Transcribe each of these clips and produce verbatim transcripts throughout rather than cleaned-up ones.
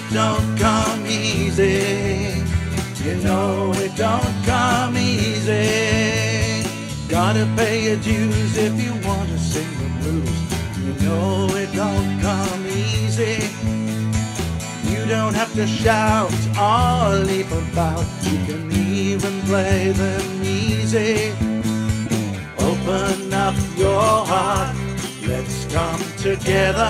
don't come easy. You know it don't come easy. Gotta pay your dues if you want to sing the blues. You know it don't come easy. You don't have to shout or leap about. You can even play them easy. Open up your heart, let's come together.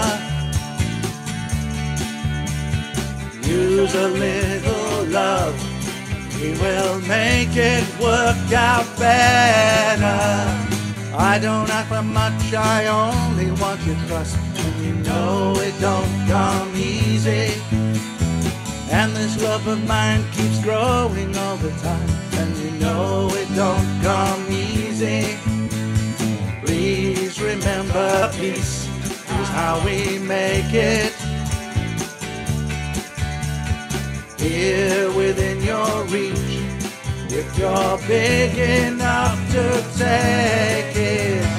Use a little love, we will make it work out better. I don't ask for much, I only want your trust. And you know it don't come easy. And this love of mine keeps growing all the time. And you know it don't come easy. Please remember, peace is how we make it. Here within your reach, if you're big enough to take it.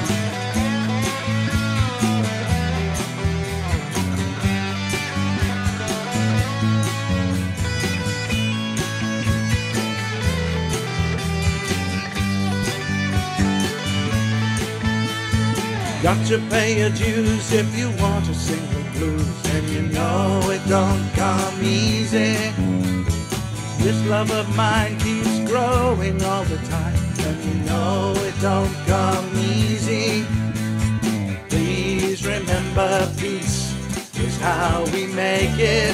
Got to pay your dues if you want to sing the blues. And you know it don't come easy. This love of mine keeps growing all the time. And you know it don't come easy. Please remember, peace is how we make it.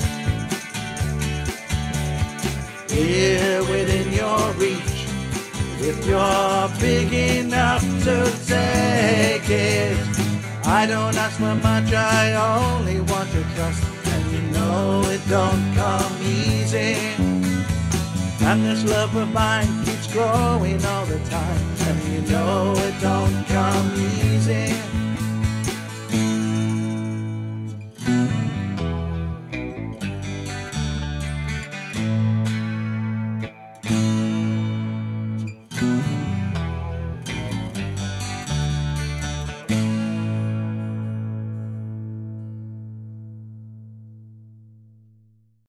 Here within your reach, if you're big enough to take it. I don't ask for much, I only want to trust. And you know it don't come easy. And this love of mine keeps growing all the time. And you know it don't come easy.